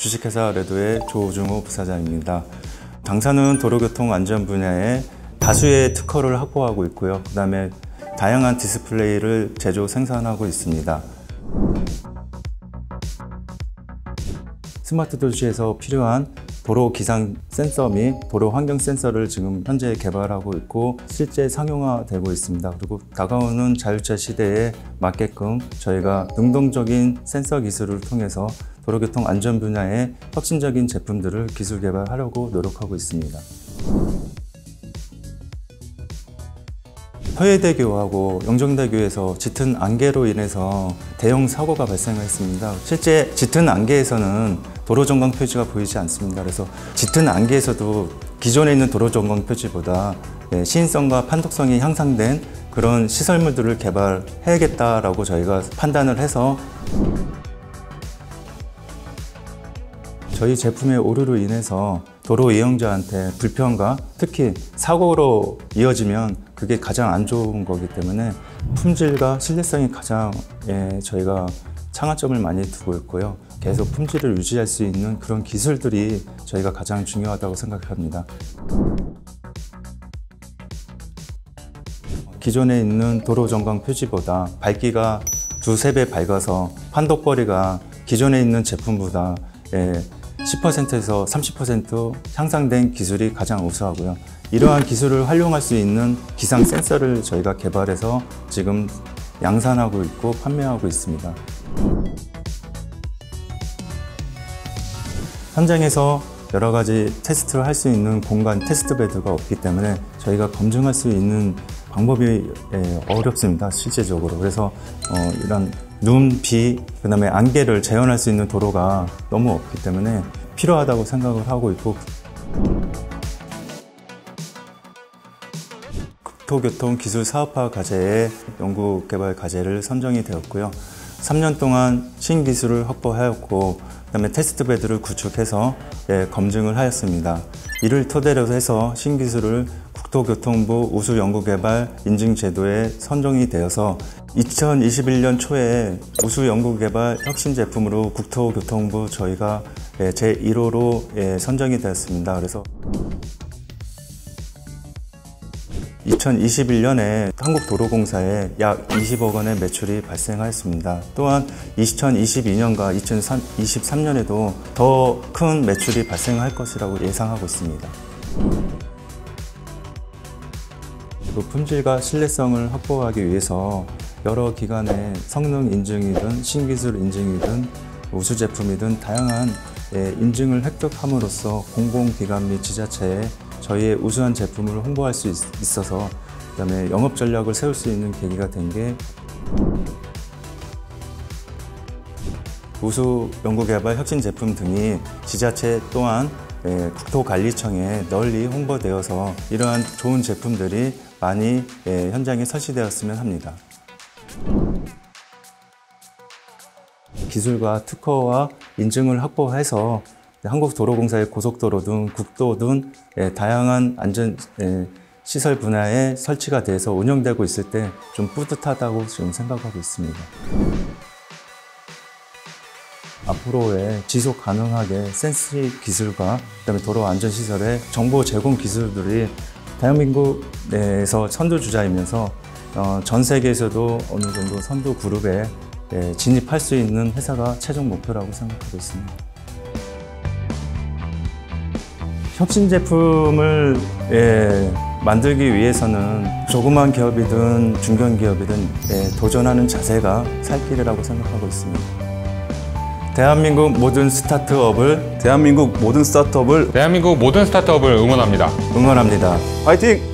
주식회사 레도의 조중호 부사장입니다. 당사는 도로교통 안전 분야에 다수의 특허를 확보하고 있고요. 그 다음에 다양한 디스플레이를 제조 생산하고 있습니다. 스마트 도시에서 필요한 도로 기상 센서 및 도로 환경 센서를 지금 현재 개발하고 있고 실제 상용화되고 있습니다. 그리고 다가오는 자율차 시대에 맞게끔 저희가 능동적인 센서 기술을 통해서 도로교통 안전 분야의 혁신적인 제품들을 기술 개발하려고 노력하고 있습니다. 서해대교하고 영종대교에서 짙은 안개로 인해서 대형 사고가 발생했습니다. 실제 짙은 안개에서는 도로전광 표지가 보이지 않습니다. 그래서 짙은 안개에서도 기존에 있는 도로전광 표지보다 시인성과 판독성이 향상된 그런 시설물들을 개발해야겠다라고 저희가 판단을 해서 저희 제품의 오류로 인해서 도로 이용자한테 불편과 특히 사고로 이어지면 그게 가장 안 좋은 거기 때문에 품질과 신뢰성이 가장 저희가 창안점을 많이 두고 있고요. 계속 품질을 유지할 수 있는 그런 기술들이 저희가 가장 중요하다고 생각합니다. 기존에 있는 도로 전광 표지보다 밝기가 두세 배 밝아서 판독거리가 기존에 있는 제품보다 10%에서 30% 향상된 기술이 가장 우수하고요. 이러한 기술을 활용할 수 있는 기상 센서를 저희가 개발해서 지금 양산하고 있고 판매하고 있습니다. 현장에서 여러 가지 테스트를 할 수 있는 공간 테스트 베드가 없기 때문에 저희가 검증할 수 있는 방법이 어렵습니다, 실제적으로. 그래서 이런 눈, 비, 그 다음에 안개를 재현할 수 있는 도로가 너무 없기 때문에 필요하다고 생각을 하고 있고, 국토교통 기술 사업화 과제에 연구개발 과제를 선정이 되었고요. 3년 동안 신기술을 확보하였고, 그 다음에 테스트 베드를 구축해서 검증을 하였습니다. 이를 토대로 해서 신기술을 국토교통부 우수연구개발 인증제도에 선정이 되어서 2021년 초에 우수연구개발 혁신제품으로 국토교통부 저희가 제1호로 선정이 되었습니다. 그래서 2021년에 한국도로공사에 약 20억 원의 매출이 발생하였습니다. 또한 2022년과 2023년에도 더 큰 매출이 발생할 것이라고 예상하고 있습니다. 그 품질과 신뢰성을 확보하기 위해서 여러 기관의 성능 인증이든 신기술 인증이든 우수 제품이든 다양한 인증을 획득함으로써 공공기관 및 지자체에 저희의 우수한 제품을 홍보할 수 있어서 그다음에 영업 전략을 세울 수 있는 계기가 된 게 우수 연구개발 혁신 제품 등이 지자체 또한 국토관리청에 널리 홍보되어서 이러한 좋은 제품들이 많이 현장에 설치되었으면 합니다. 기술과 특허와 인증을 확보해서 한국도로공사의 고속도로 등 국도 등 다양한 안전 시설 분야에 설치가 돼서 운영되고 있을 때 좀 뿌듯하다고 지금 생각하고 있습니다. 앞으로의 지속 가능하게 센스 기술과 그다음에 도로 안전 시설의 정보 제공 기술들이 대한민국 내에서 선두주자이면서 전 세계에서도 어느 정도 선두 그룹에 진입할 수 있는 회사가 최종 목표라고 생각하고 있습니다. 혁신 제품을 만들기 위해서는 조그만 기업이든 중견기업이든 도전하는 자세가 살 길이라고 생각하고 있습니다. 대한민국 모든 스타트업을 응원합니다. 화이팅!